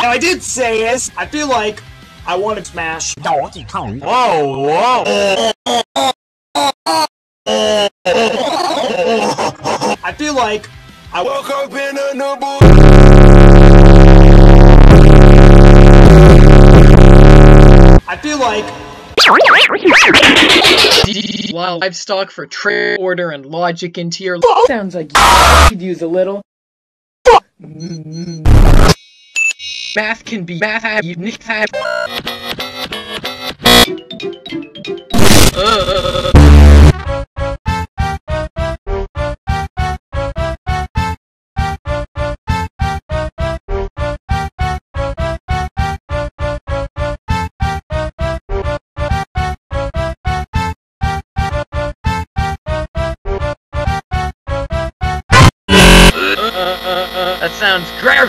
I did say is, I feel like I want to smash. Whoa, whoa. I feel like I woke up in a new I feel like Wow, livestock for trade, order, and logic into your sounds like you could use a little. Math can be math. That sounds gross.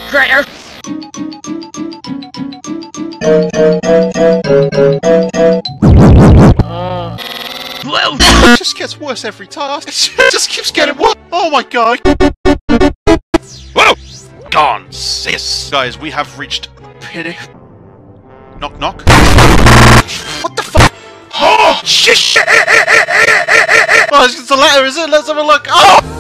It just gets worse every time. It just keeps getting worse. Oh my god. Whoa! Gone, sis. Guys, we have reached pity. Knock knock. What the fuck? Oh shit! Oh, it's the letter, is it? Let's have a look. Oh!